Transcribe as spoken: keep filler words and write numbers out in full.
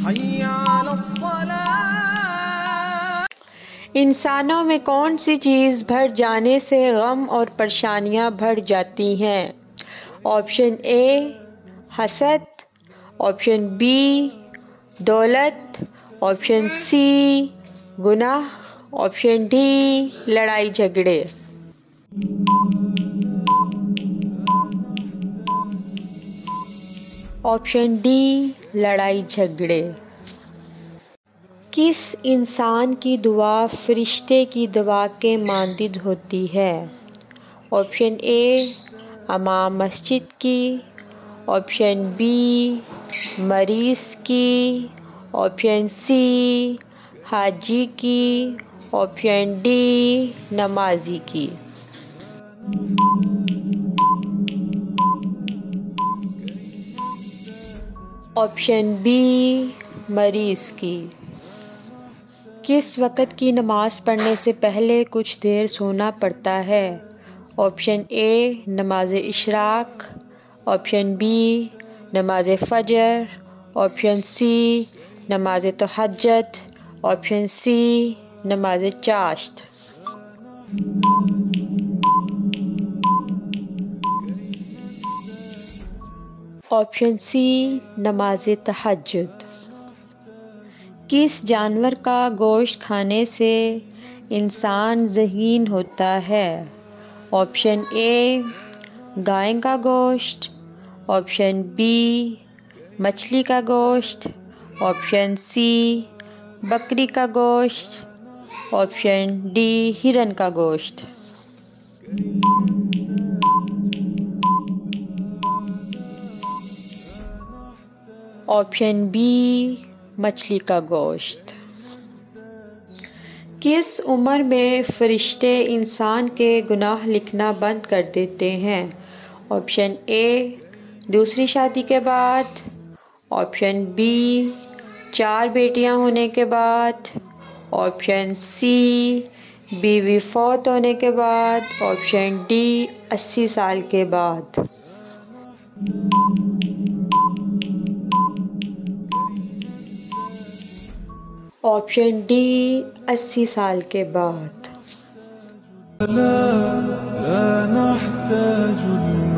حي على الصلاة. انسانوں میں کون سی چیز بڑھ جانے سے غم اور پریشانیاں بڑھ جاتی ہیں؟ آپشن اے حسد، آپشن بی دولت، آپشن سی گناہ، آپشن ڈی لڑائی جھگڑے۔ آپشن ڈی لڑائی جھگڑے۔ کس انسان کی دعا فرشتے کی دعا کے مانند ہوتی ہے؟ آپشن اے امام مسجد کی، آپشن بی مریض کی، آپشن سی حاجی کی، آپشن ڈی نمازی کی۔ آپشن بی مریض کی۔ کس وقت کی نماز پڑھنے سے پہلے کچھ دیر سونا پڑتا ہے؟ آپشن اے نماز اشراق، آپشن بی نماز فجر، آپشن سی نماز تہجد، آپشن سی نماز چاشت۔ آپشن سی نماز تہجد۔ کس جانور کا گوشت کھانے سے انسان ذہین ہوتا ہے؟ آپشن اے گائے کا گوشت، آپشن بی مچھلی کا گوشت، آپشن سی بکری کا گوشت، آپشن ڈی ہرن کا گوشت۔ آپشن بی مچھلی کا گوشت۔ کس عمر میں فرشتے انسان کے گناہ لکھنا بند کر دیتے ہیں؟ آپشن اے دوسری شادی کے بعد، آپشن بی چار بیٹیاں ہونے کے بعد، آپشن سی بیوی فوت ہونے کے بعد، آپشن ڈی اسی سال کے بعد۔ آپشن ڈی اسی سال کے بعد۔ لا لا نحتاج